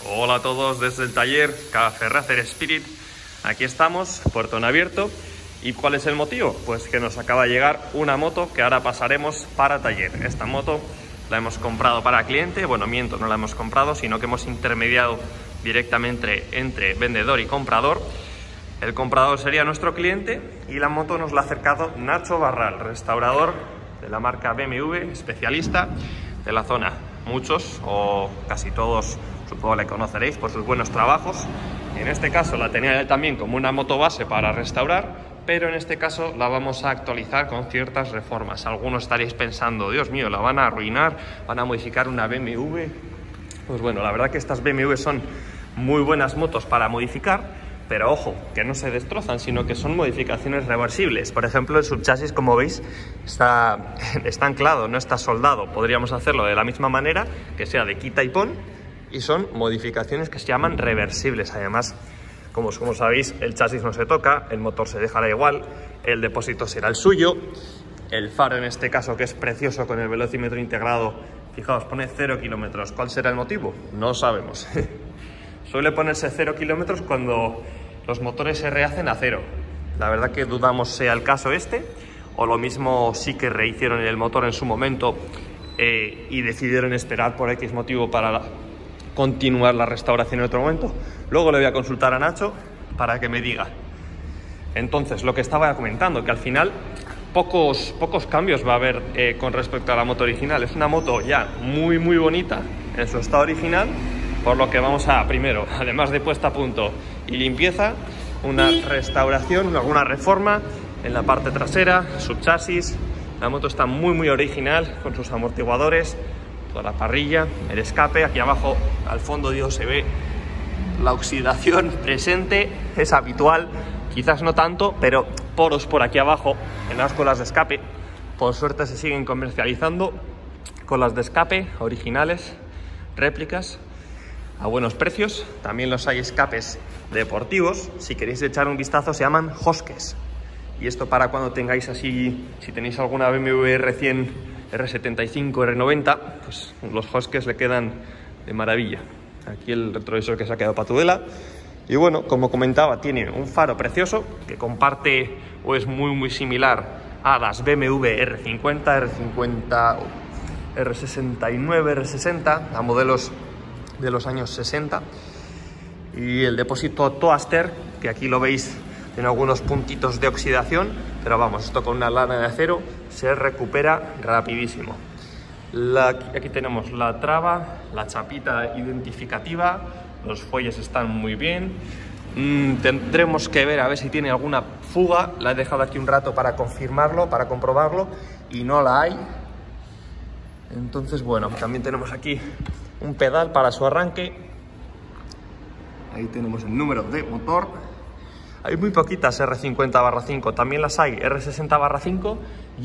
Hola a todos desde el taller Café Racer Spirit. Aquí estamos, puertón abierto. ¿Y cuál es el motivo? Pues que nos acaba de llegar una moto que ahora pasaremos para taller. Esta moto la hemos comprado para cliente. Bueno, miento, no la hemos comprado, sino que hemos intermediado directamente entre vendedor y comprador. El comprador sería nuestro cliente y la moto nos la ha acercado Nacho Barral, restaurador de la marca BMW, especialista de la zona. Muchos o casi todos supongo le conoceréis por sus buenos trabajos. En este caso la tenía él también como una moto base para restaurar, pero en este caso la vamos a actualizar con ciertas reformas. Algunos estaréis pensando, Dios mío, la van a arruinar, van a modificar una BMW. Pues bueno, la verdad que estas BMW son muy buenas motos para modificar, pero ojo, que no se destrozan, sino que son modificaciones reversibles. Por ejemplo, el subchasis, como veis, está anclado, no está soldado. Podríamos hacerlo de la misma manera, que sea de quita y pon, y son modificaciones que se llaman reversibles. Además, como sabéis, el chasis no se toca, el motor se dejará igual, el depósito será el suyo, el faro en este caso, que es precioso con el velocímetro integrado, fijaos, pone 0 kilómetros. ¿Cuál será el motivo? No sabemos. Suele ponerse 0 kilómetros cuando los motores se rehacen a 0. La verdad que dudamos sea el caso este, o lo mismo sí que rehicieron el motor en su momento y decidieron esperar por X motivo para continuar la restauración en otro momento. Luego le voy a consultar a Nacho para que me diga. Entonces, lo que estaba comentando, que al final pocos cambios va a haber con respecto a la moto original. Es una moto ya muy bonita en su estado original, por lo que vamos a, primero, además de puesta a punto y limpieza, una restauración, alguna reforma en la parte trasera, subchasis. La moto está muy original, con sus amortiguadores, toda la parrilla, el escape. Aquí abajo, al fondo, Dios, se ve la oxidación presente, es habitual, quizás no tanto, pero poros por aquí abajo en las colas de escape. Por suerte se siguen comercializando colas de escape originales, réplicas, a buenos precios. También los hay escapes deportivos. Si queréis echar un vistazo, se llaman Hoskes. Y esto para cuando tengáis así, si tenéis alguna BMW R100, R75, R90, pues los Hoskes le quedan de maravilla. Aquí el retrovisor que se ha quedado patudela. Y bueno, como comentaba, tiene un faro precioso que comparte o es muy similar a las BMW R50, R50, R69, R60, a modelos de los años 60. Y el depósito Toaster, que aquí lo veis, tiene algunos puntitos de oxidación, pero vamos, esto con una lana de acero se recupera rapidísimo. Aquí tenemos la traba, la chapita identificativa, los fuelles están muy bien. Tendremos que ver a ver si tiene alguna fuga. La he dejado aquí un rato para confirmarlo, para comprobarlo, y no la hay. Entonces, bueno, también tenemos aquí un pedal para su arranque. Ahí tenemos el número de motor. Hay muy poquitas R50/5, también las hay R60/5 y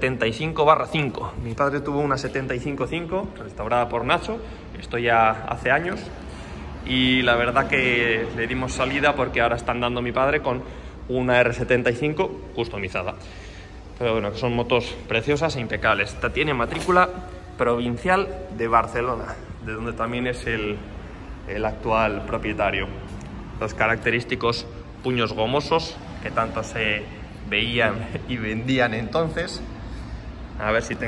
R75/5. Mi padre tuvo una 75/5 restaurada por Nacho, esto ya hace años, y la verdad que le dimos salida porque ahora están dando mi padre con una R75 customizada. Pero bueno, son motos preciosas e impecables. Esta tiene matrícula provincial de Barcelona, de donde también es el actual propietario. Los característicos puños gomosos que tanto se veían y vendían entonces. A ver si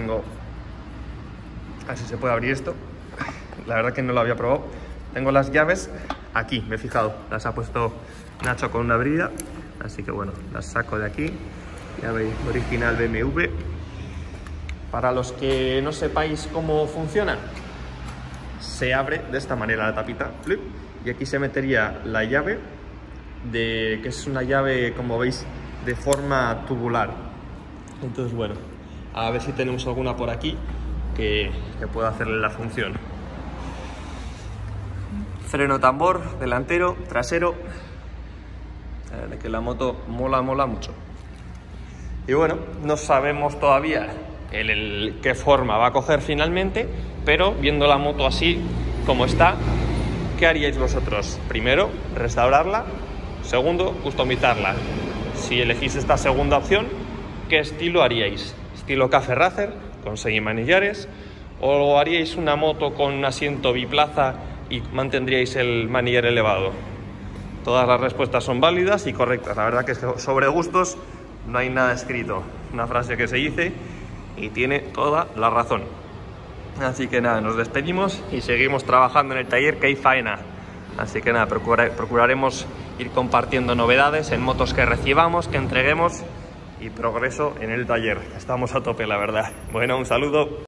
se puede abrir esto. La verdad que no lo había probado. Tengo las llaves aquí, me he fijado, las ha puesto Nacho con una brida, así que bueno, las saco de aquí. Llave original BMW. Para los que no sepáis cómo funciona, se abre de esta manera la tapita, flip, y aquí se metería la llave, que es una llave, como veis, de forma tubular. Entonces, bueno, a ver si tenemos alguna por aquí que pueda hacerle la función. Freno tambor, delantero, trasero. La verdad que la moto mola mucho. Y bueno, no sabemos todavía qué forma va a coger finalmente, pero viendo la moto así como está, ¿qué haríais vosotros? Primero, restaurarla. Segundo, customizarla. Si elegís esta segunda opción, ¿qué estilo haríais? ¿Estilo Café Racer, con 6 manillares? ¿O haríais una moto con un asiento biplaza y mantendríais el manillar elevado? Todas las respuestas son válidas y correctas. La verdad que sobre gustos no hay nada escrito. Una frase que se dice y tiene toda la razón. Así que nada, nos despedimos y seguimos trabajando en el taller, que hay faena. Así que nada, procuraremos ir compartiendo novedades en motos que recibamos, que entreguemos y progreso en el taller. Estamos a tope, la verdad. Bueno, un saludo.